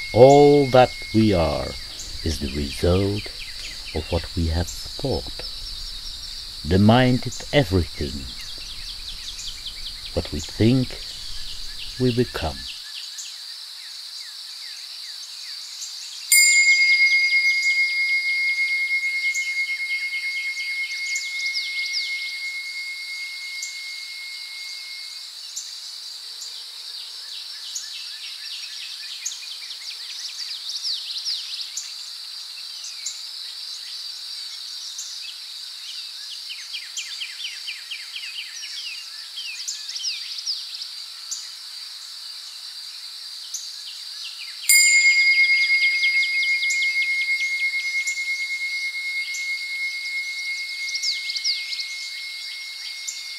All that we are is the result of what we have thought. The mind is everything. What we think, we become.